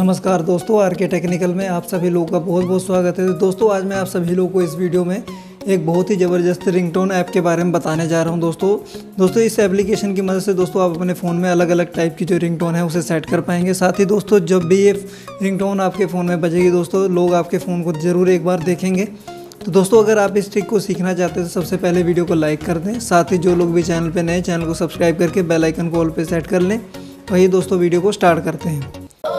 नमस्कार दोस्तों, आर के टेक्निकल में आप सभी लोगों का बहुत बहुत स्वागत है। दोस्तों आज मैं आप सभी लोगों को इस वीडियो में एक बहुत ही ज़बरदस्त रिंगटोन ऐप के बारे में बताने जा रहा हूं। दोस्तों इस एप्लीकेशन की मदद से दोस्तों आप अपने फ़ोन में अलग अलग टाइप की जो रिंगटोन है उसे सेट कर पाएंगे। साथ ही दोस्तों जब भी ये रिंगटोन आपके फ़ोन में बजेगी दोस्तों, लोग आपके फ़ोन को ज़रूर एक बार देखेंगे। तो दोस्तों अगर आप इस ट्रिक को सीखना चाहते हैं तो सबसे पहले वीडियो को लाइक कर दें। साथ ही जो लोग भी चैनल पर नए, चैनल को सब्सक्राइब करके बेल आइकन को ऑल पे सेट कर लें। वही दोस्तों वीडियो को स्टार्ट करते हैं।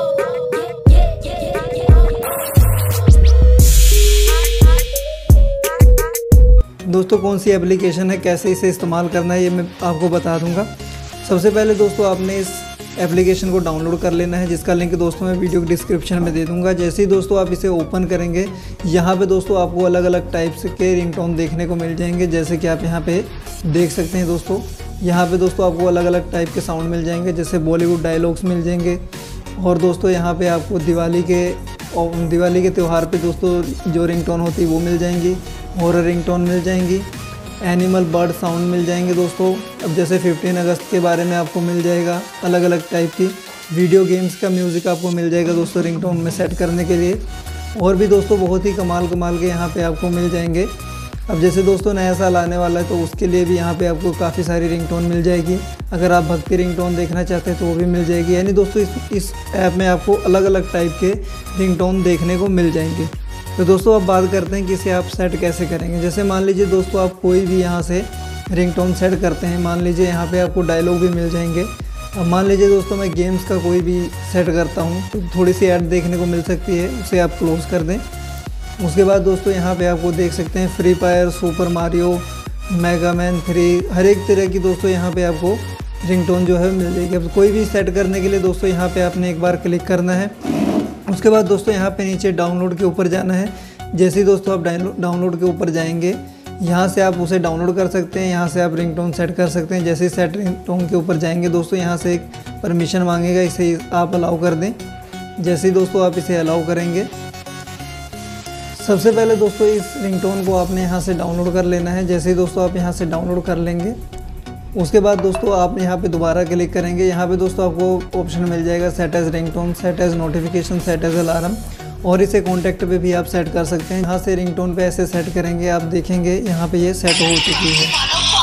दोस्तों कौन सी एप्लीकेशन है, कैसे इसे इस्तेमाल करना है, ये मैं आपको बता दूंगा। सबसे पहले दोस्तों आपने इस एप्लीकेशन को डाउनलोड कर लेना है, जिसका लिंक दोस्तों मैं वीडियो के डिस्क्रिप्शन में दे दूंगा। जैसे ही दोस्तों आप इसे ओपन करेंगे, यहाँ पे दोस्तों आपको अलग अलग टाइप्स के रिंगटोन देखने को मिल जाएंगे। जैसे कि आप यहाँ पे देख सकते हैं दोस्तों, यहाँ पे दोस्तों आपको अलग अलग टाइप के साउंड मिल जाएंगे, जैसे बॉलीवुड डायलॉग्स मिल जाएंगे। और दोस्तों यहाँ पे आपको दिवाली के त्यौहार पे दोस्तों जो रिंगटोन होती है वो मिल जाएंगी, हॉरर रिंगटोन मिल जाएंगी, एनिमल बर्ड साउंड मिल जाएंगे दोस्तों। अब जैसे 15 अगस्त के बारे में आपको मिल जाएगा, अलग अलग टाइप की वीडियो गेम्स का म्यूज़िक आपको मिल जाएगा दोस्तों रिंगटोन में सेट करने के लिए। और भी दोस्तों बहुत ही कमाल के यहाँ पे आपको मिल जाएंगे। अब जैसे दोस्तों नया साल आने वाला है तो उसके लिए भी यहाँ पे आपको काफ़ी सारी रिंगटोन मिल जाएगी। अगर आप भक्ति रिंगटोन देखना चाहते हैं तो वो भी मिल जाएगी। यानी दोस्तों इस ऐप में आपको अलग अलग टाइप के रिंगटोन देखने को मिल जाएंगे। तो दोस्तों अब बात करते हैं कि इसे आप सेट कैसे करेंगे। जैसे मान लीजिए दोस्तों आप कोई भी यहाँ से रिंगटोन सेट करते हैं, मान लीजिए यहाँ पे आपको डायलॉग भी मिल जाएंगे। अब मान लीजिए दोस्तों मैं गेम्स का कोई भी सेट करता हूँ तो थोड़ी सी ऐड देखने को मिल सकती है, उसे आप क्लोज़ कर दें। उसके बाद दोस्तों यहाँ पे आपको देख सकते हैं Free Fire, Super Mario, Mega Man 3, हर एक तरह की दोस्तों यहाँ पे आपको रिंगटोन जो है मिल जाएगी। अब कोई भी सेट करने के लिए दोस्तों यहाँ पे आपने एक बार क्लिक करना है। उसके बाद दोस्तों यहाँ पे नीचे डाउनलोड के ऊपर जाना है। जैसे ही दोस्तों आप डाउनलोड के ऊपर जाएंगे, यहाँ से आप उसे डाउनलोड कर सकते हैं, यहाँ से आप रिंगटोन सेट कर सकते हैं। जैसे ही सेट रिंगटोन के ऊपर जाएंगे दोस्तों, यहाँ से एक परमिशन मांगेगा, इसे आप अलाउ कर दें। जैसे ही दोस्तों आप इसे अलाउ करेंगे, सबसे पहले दोस्तों इस रिंगटोन को आपने यहाँ से डाउनलोड कर लेना है। जैसे ही दोस्तों आप यहाँ से डाउनलोड कर लेंगे, उसके बाद दोस्तों आप यहाँ पे दोबारा क्लिक करेंगे। यहाँ पे दोस्तों आपको ऑप्शन मिल जाएगा set as ringtone, set as notification, set as alarm, और इसे कॉन्टैक्ट पे भी आप सेट कर सकते हैं। यहाँ से रिंगटोन पे ऐसे सेट करेंगे, आप देखेंगे यहाँ पे ये सेट हो चुकी है।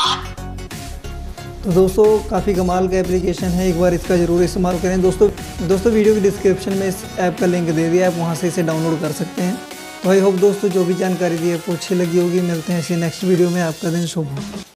तो दोस्तों काफ़ी कमाल का एप्लीकेशन है, एक बार इसका ज़रूर इस्तेमाल करें। दोस्तों वीडियो की डिस्क्रिप्शन में इस ऐप का लिंक दे दिया, आप वहाँ से इसे डाउनलोड कर सकते हैं। तो आई होप दोस्तों जो भी जानकारी दी आपको अच्छी लगी होगी। मिलते हैं इसी नेक्स्ट वीडियो में। आपका दिन शुभ हो।